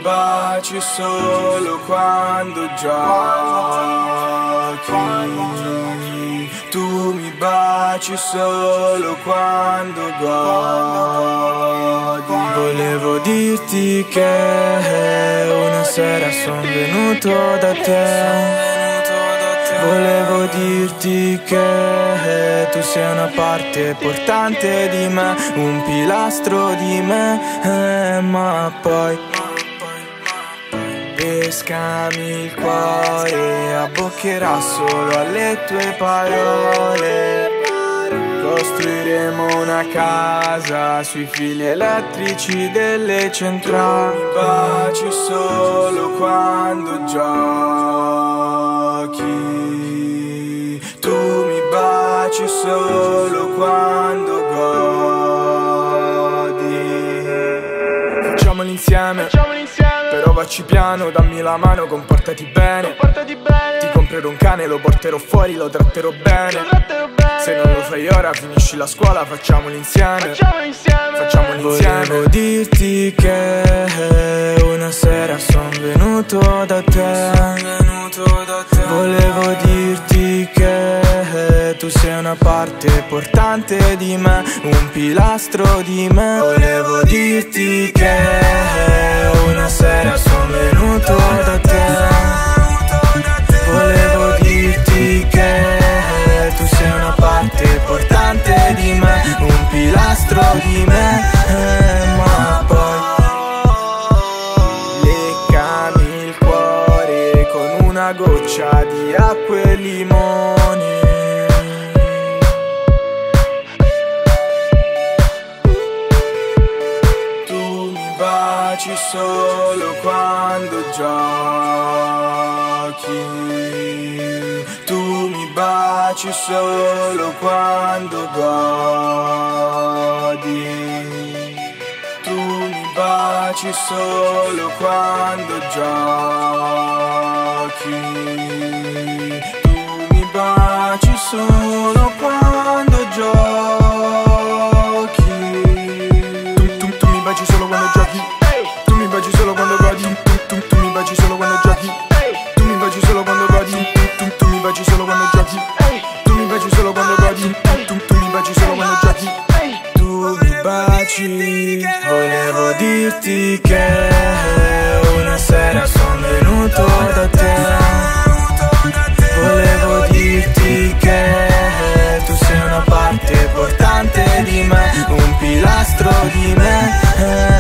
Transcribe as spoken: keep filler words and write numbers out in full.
baci solo quando giochi. Tu mi baci solo quando godi. Volevo dirti che una sera son venuto da te. Volevo dirti che tu sei una parte portante di me, un pilastro di me, eh, ma poi pescami il cuore, abboccherà solo alle tue parole. Costruiremo una casa sui fili elettrici delle centrali. Mi baci solo quando giochi. Tu mi baci solo quando godi. Facciamolo insieme, però vacci piano, dammi la mano, comportati bene. Ti comprerò un cane, lo porterò fuori, lo tratterò bene. Se non lo fai ora, finisci la scuola, facciamolo insieme. Facciamolo insieme. Volevo dirti che una sera son venuto da te. Volevo dirti che tu sei una parte portante di me, un pilastro di me. Volevo dirti che una sera son venuto da te. Volevo dirti che tu sei una parte portante di me, un pilastro di me, eh, ma poi leccami il cuore con una goccia di acqua e limoni. Tu mi baci solo quando giochi. Tu mi baci solo quando godi. Tu mi baci solo quando giochi. Tu mi baci solo quando giochi. Tu, tu, tu mi baci solo quando giochi. Tu mi baci solo quando godi. Tu, tu, tu mi baci solo quando giochi. Tu mi baci solo quando godi. Tu, tu mi baci solo quando giochi. Tu mi baci solo quando godi. Tu, tu mi baci solo quando giochi. Tu mi baci. Volevo dirti che una sera son venuto da te. Volevo dirti che tu sei una parte portante di me, un pilastro di me.